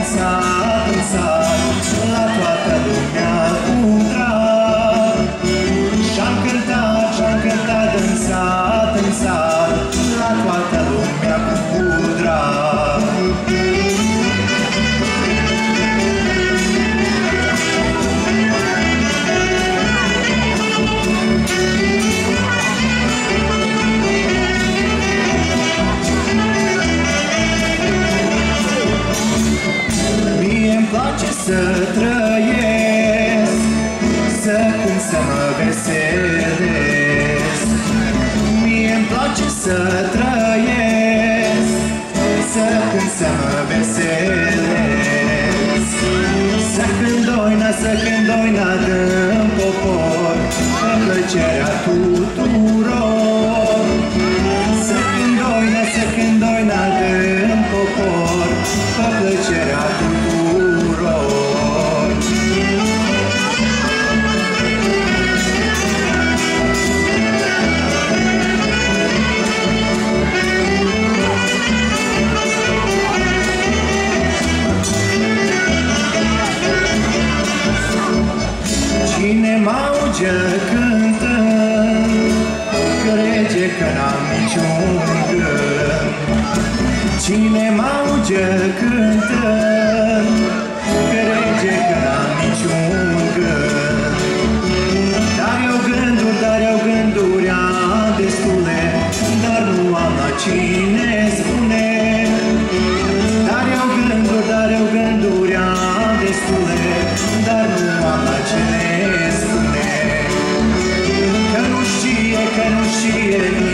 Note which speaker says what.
Speaker 1: sat, la toată lumea cu drag. Și-am cântat în sat, la toată lumea cu drag. Mie-mi place să trăiesc, să cânt, să mă veselesc. Mie-mi place să trăiesc, să cânt, să mă veselesc. Să cânt doina dăm popor, pe plăcerea tuturor. Să cânt doina dăm popor, pe plăcerea tuturor. Cine m-auge cântând, crede că n-am niciun gând. Cine m-auge cântând, crede că n-am niciun gând. Dar eu gânduri am destule, dar nu am la cine spune. Dar eu gânduri am destule, dar nu am la cine spune. Că nu știe